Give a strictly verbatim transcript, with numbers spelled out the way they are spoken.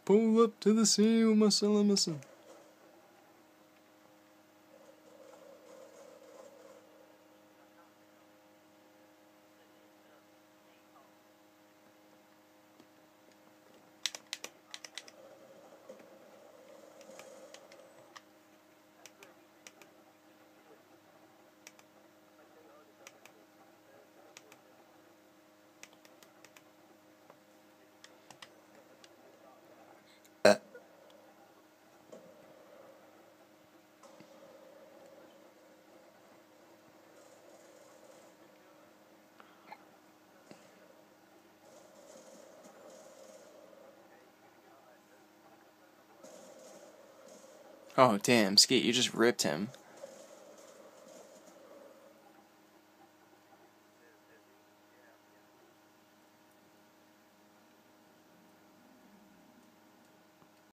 pull up to the scene with Marcella missing. Oh, damn, Skeet, you just ripped him.